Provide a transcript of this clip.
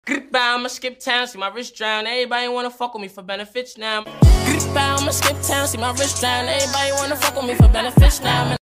Goodbye, I'ma skip town, see my wrist drown. Everybody wanna fuck with me for benefits now. Goodbye, I'ma skip town, see my wrist drown. Everybody wanna fuck with me for benefits now.